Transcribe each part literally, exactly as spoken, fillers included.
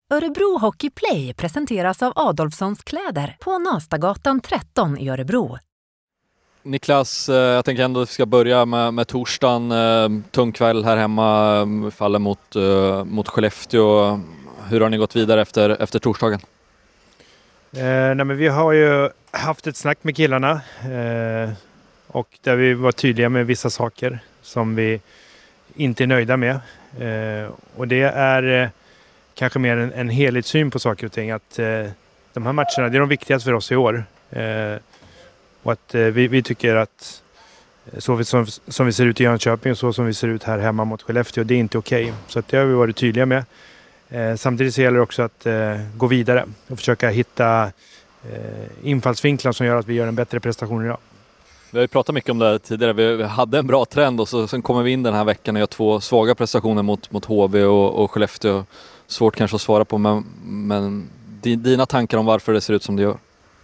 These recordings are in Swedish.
Örebro Hockey Play presenteras av Adolfssons kläder på Nastagatan tretton i Örebro. Niklas, jag tänker ändå att vi ska börja med, med torsdagen. Tung kväll här hemma, faller mot, mot Skellefteå. Hur har ni gått vidare efter, efter torsdagen? Eh, nej men vi har ju haft ett snack med killarna eh, och där vi var tydliga med vissa saker som vi inte är nöjda med. Eh, och det är eh, kanske mer en, en helhetssyn på saker och ting. Att eh, de här matcherna, det är de viktigaste för oss i år. Eh, och att eh, vi, vi tycker att så som, som vi ser ut i Jönköping och så som vi ser ut här hemma mot Skellefteå, det är inte okej. Okay. Så att det har vi varit tydliga med. Eh, samtidigt så gäller det också att eh, gå vidare och försöka hitta eh, infallsvinklar som gör att vi gör en bättre prestation idag. Vi har ju pratat mycket om det tidigare. Vi hade en bra trend och så, sen kommer vi in den här veckan och gör två svaga prestationer mot, mot H V och, och Skellefteå. Svårt kanske att svara på, men, men dina tankar om varför det ser ut som det gör?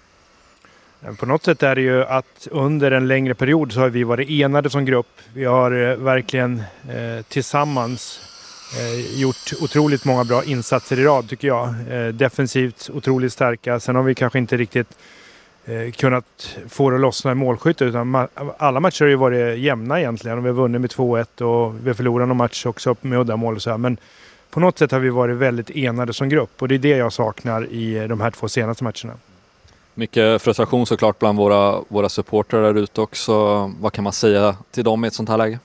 På något sätt är det ju att under en längre period så har vi varit enade som grupp. Vi har eh, verkligen eh, tillsammans eh, gjort otroligt många bra insatser i rad tycker jag. Eh, defensivt otroligt starka. Sen har vi kanske inte riktigt eh, kunnat få det att lossna i målskytte, utan ma- alla matcher har ju varit jämna egentligen. Och vi har vunnit med två ett och vi har förlorat någon match också med uddamål och så här. Men på något sätt har vi varit väldigt enade som grupp och det är det jag saknar i de här två senaste matcherna. Mycket frustration såklart bland våra, våra supportrar där ute också. Vad kan man säga till dem i ett sånt här läge?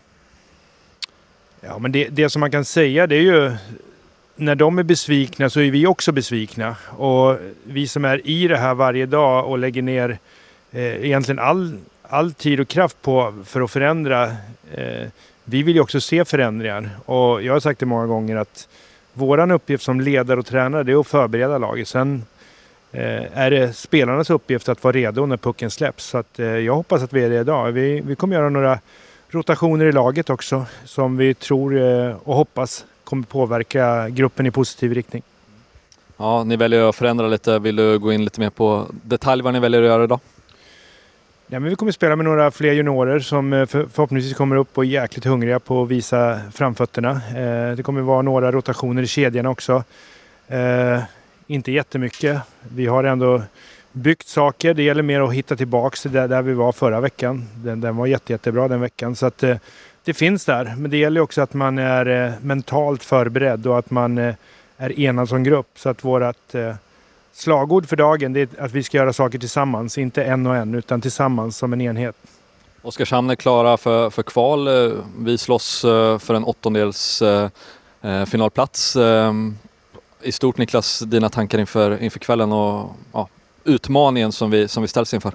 Ja, men det, det som man kan säga det är ju när de är besvikna så är vi också besvikna. Och vi som är i det här varje dag och lägger ner eh, egentligen all, all tid och kraft på för att förändra. Eh, vi vill ju också se förändringar. Och jag har sagt det många gånger att våran uppgift som ledare och tränare det är att förbereda laget. Sen är det spelarnas uppgift att vara redo när pucken släpps. Så att, eh, jag hoppas att vi är det idag. Vi, vi kommer göra några rotationer i laget också som vi tror eh, och hoppas kommer påverka gruppen i positiv riktning. Ja, ni väljer att förändra lite. Vill du gå in lite mer på detalj vad ni väljer att göra idag? Ja, men vi kommer spela med några fler juniorer som för, förhoppningsvis kommer upp och är jäkligt hungriga på att visa framfötterna. Eh, det kommer vara några rotationer i kedjan också. Eh, Inte jättemycket. Vi har ändå byggt saker. Det gäller mer att hitta tillbaka där, där vi var förra veckan. Den, den var jätte, jättebra den veckan. Så att, eh, det finns där. Men det gäller också att man är eh, mentalt förberedd och att man eh, är enad som grupp. Så att vårt eh, slagord för dagen det är att vi ska göra saker tillsammans. Inte en och en utan tillsammans som en enhet. Oskarshamn är klara för, för kval. Vi slåss för en åttondels eh, finalplats. Eh, I stort Niklas, dina tankar inför, inför kvällen och ja, utmaningen som vi, som vi ställs inför?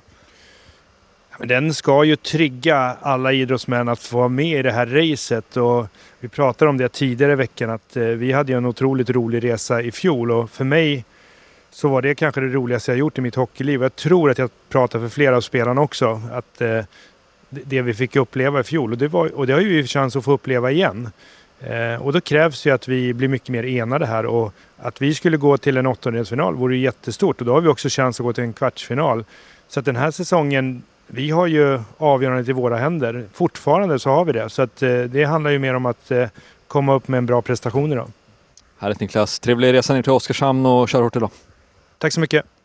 Den ska ju trigga alla idrottsmän att få vara med i det här racet. Och vi pratade om det tidigare i veckan att eh, vi hade ju en otroligt rolig resa i fjol. Och för mig så var det kanske det roligaste jag gjort i mitt hockeyliv. Jag tror att jag pratar för flera av spelarna också. Att eh, det vi fick uppleva i fjol. Och det, var, och det har ju vi chans att få uppleva igen. Eh, och då krävs ju att vi blir mycket mer enade här och att vi skulle gå till en åttondelsfinal vore ju jättestort och då har vi också chans att gå till en kvartsfinal. Så att den här säsongen, vi har ju avgörandet i våra händer. Fortfarande så har vi det. Så att eh, det handlar ju mer om att eh, komma upp med en bra prestation idag. Härligt Niklas, trevlig resa ner till Oskarshamn och kör hårt idag. Tack så mycket.